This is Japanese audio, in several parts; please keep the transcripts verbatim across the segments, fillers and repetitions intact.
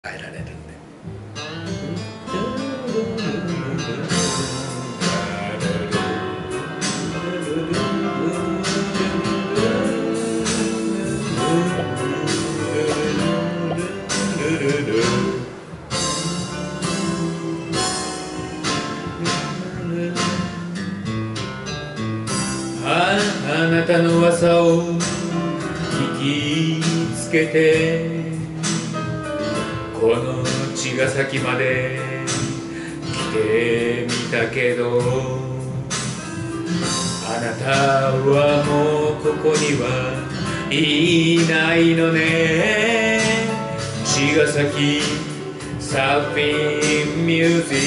変えられるんで。ああなたの噂を聞きつけてこの茅ヶ崎まで来てみたけどあなたはもうここにはいないのね茅ヶ崎サーフィンミュージ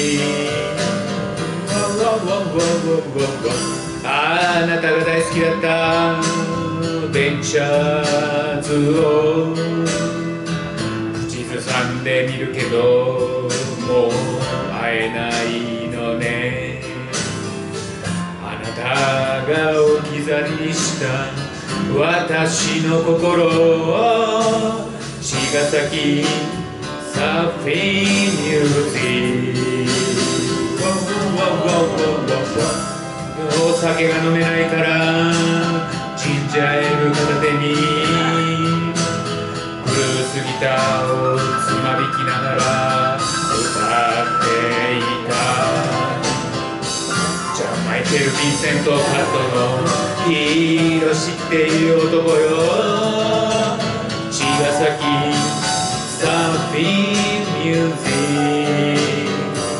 ックあなたが大好きだったベンチャーズを口ずさんでみるけどもう会えないのねあなたが置き去りにした私の心を茅ヶ崎サーフィンミュージックお酒が飲めないからジンジャーエール片手にブルースギターをつまびきながら歌っていたじゃあマイケル・ヴィンセント・カットのヒーロー知っている男よ茅ヶ崎サーフィンミュージック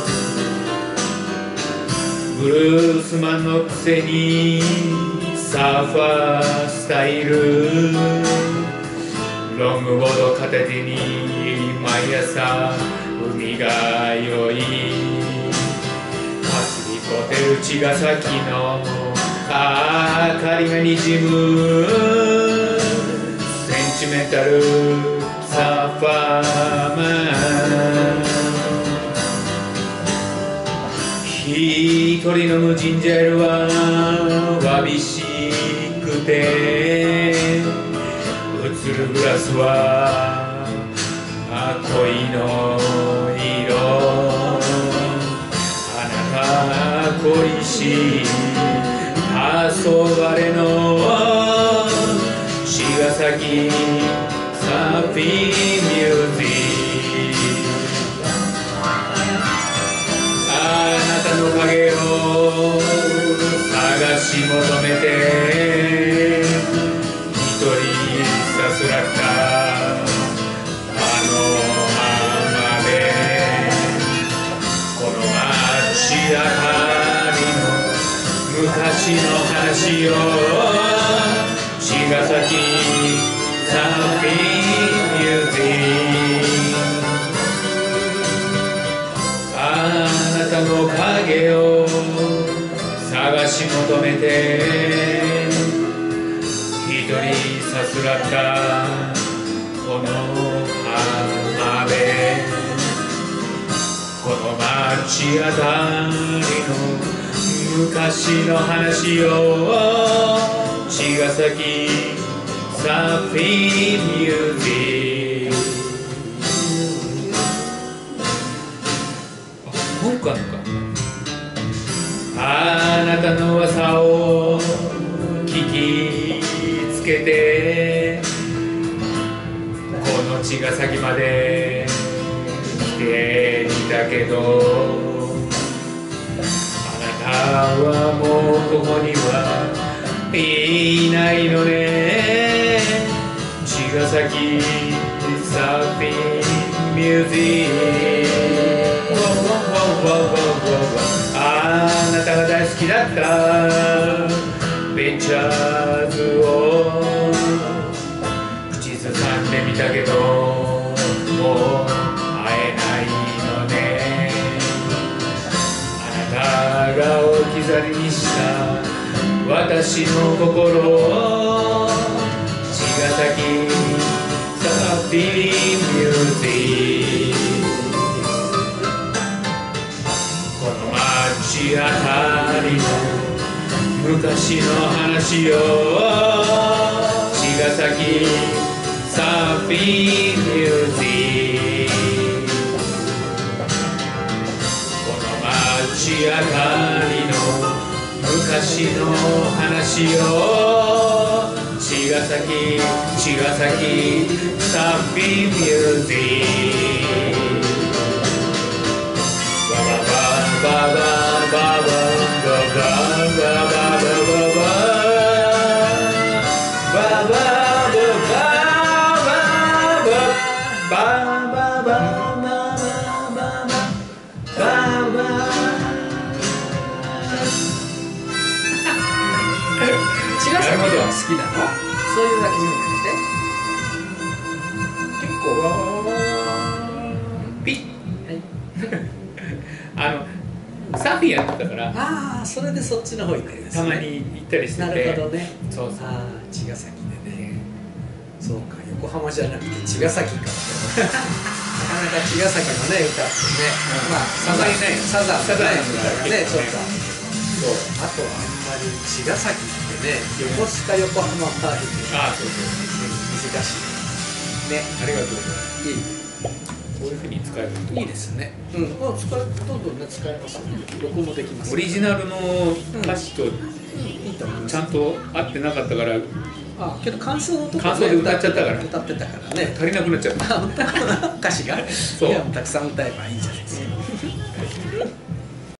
ブルースマンのくせにサーファースタイルロングボード片手に毎朝海が酔いパスリホテル茅ヶ崎の明かりがにじむセンチメンタルサーファーマン一人の無ジンジャーエールはわびしくて映るグラスは恋の色あなた恋しい黄昏の茅ヶ崎サーフィンミュージックの影を探し求めて一人さすらったあの浜でこの街明かりの昔の話を茅ヶ崎サーフィンミュージックあなたの影を探し求めて一人さすらったこの浜辺この街あたりの昔の話を茅ヶ崎サーフィンミュージック文句あるのかあなたの噂を聞きつけてこの茅ヶ崎まで来てみたけどあなたはもうここにはいないのね茅ヶ崎サーフィンミュージックあなたが大好きだったベンチャーズを口ずさんでみたけどもう会えないのねあなたが置き去りにした私の心を茅ヶ崎サーフィンミュージック街あたりの昔の話を茅ヶ崎サーフィンミュージック月明かりの昔の話を茅ヶ崎茅ヶ崎サンビミュージックバババババババババババババババ好きなの？そういうだけじゃなくて結構ピッ、はい、あのサーフィンやってたから、 ああそれでそっちの方行くんですね。 たまに行ったりしてて、 なるほどね。 そうそう、 ああ茅ヶ崎でね、そうか横浜じゃなくて茅ヶ崎かなかなか茅ヶ崎のね歌ってね、まあサザンねサザンの歌がねちょっとそう、あとはあんまり茅ヶ崎ってね横須賀横浜パーティー、 ああそうそう、 難しいね。 ありがとうございます。 いいこういうふうに使えるといいですね。うん、まあ使えどんどんね使えますよね。録音もできます。 オリジナルの歌詞といいと思います。 ちゃんと合ってなかったからあ、けど感想のとこ感想で歌っちゃったから歌ってたからね。 足りなくなっちゃった。 歌詞がそういやたくさん歌えばいいじゃないですか。